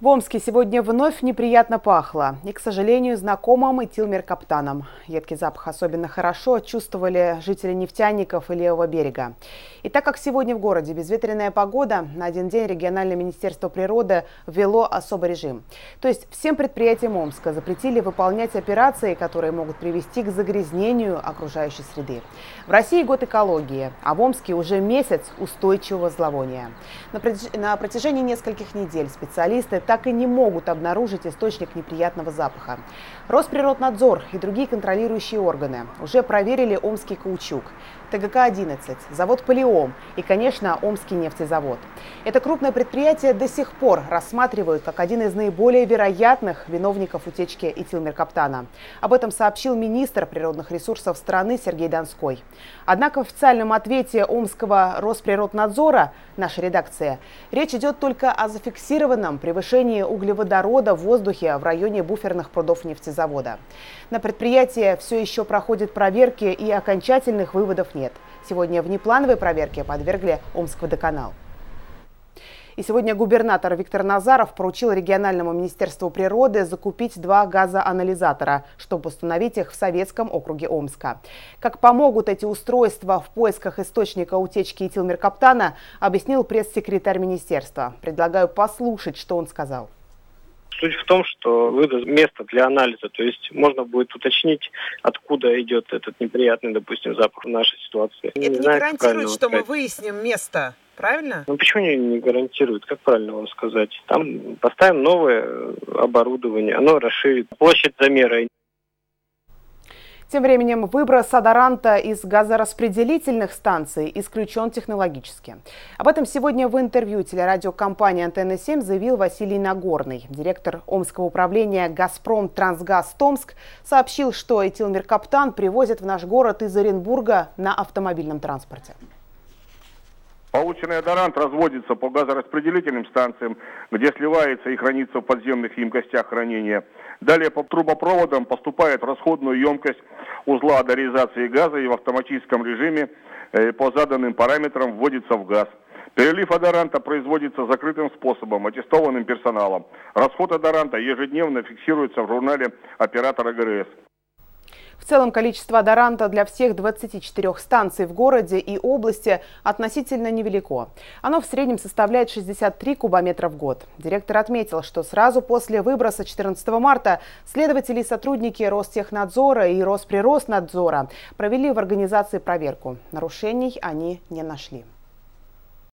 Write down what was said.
В Омске сегодня вновь неприятно пахло. И, к сожалению, знакомым этилмеркаптаном. Едкий запах особенно хорошо чувствовали жители нефтяников и левого берега. И так как сегодня в городе безветренная погода, на один день региональное министерство природы ввело особый режим. То есть всем предприятиям Омска запретили выполнять операции, которые могут привести к загрязнению окружающей среды. В России год экологии, а в Омске уже месяц устойчивого зловония. На протяжении нескольких недель специалисты так и не могут обнаружить источник неприятного запаха. Росприроднадзор и другие контролирующие органы уже проверили омский каучук, ТГК-11, завод «Полиом» и, конечно, Омский нефтезавод. Это крупное предприятие до сих пор рассматривают как один из наиболее вероятных виновников утечки этилмеркаптана. Об этом сообщил министр природных ресурсов страны Сергей Донской. Однако в официальном ответе Омского Росприроднадзора, наша редакция, речь идет только о зафиксированном превышении углеводорода в воздухе в районе буферных прудов нефтезавода. На предприятии все еще проходят проверки и окончательных выводов нет. Сегодня внеплановой проверке подвергли Омскводоканал. И сегодня губернатор Виктор Назаров поручил региональному министерству природы закупить 2 газоанализатора, чтобы установить их в Советском округе Омска. Как помогут эти устройства в поисках источника утечки этилмеркаптана, объяснил пресс-секретарь министерства. Предлагаю послушать, что он сказал. Суть в том, что выдаст место для анализа, то есть можно будет уточнить, откуда идет этот неприятный, допустим, запах в нашей ситуации. Это не гарантирует, что мы выясним место, правильно? Ну почему не гарантирует, как правильно вам сказать? Там поставим новое оборудование, оно расширит площадь замера. Тем временем выброс адоранта из газораспределительных станций исключен технологически. Об этом сегодня в интервью телерадиокомпании «Антенна-7» заявил Василий Нагорный. Директор Омского управления «Газпром Трансгаз Томск» сообщил, что этилмеркаптан привозят в наш город из Оренбурга на автомобильном транспорте. Полученный адорант разводится по газораспределительным станциям, где сливается и хранится в подземных емкостях хранения. Далее по трубопроводам поступает в расходную емкость узла адоризации газа и в автоматическом режиме по заданным параметрам вводится в газ. Перелив адоранта производится закрытым способом, аттестованным персоналом. Расход адоранта ежедневно фиксируется в журнале оператора ГРС. В целом количество адоранта для всех 24 станций в городе и области относительно невелико. Оно в среднем составляет 63 кубометра в год. Директор отметил, что сразу после выброса 14 марта следователи и сотрудники Ростехнадзора и Росприроднадзора провели в организации проверку. Нарушений они не нашли.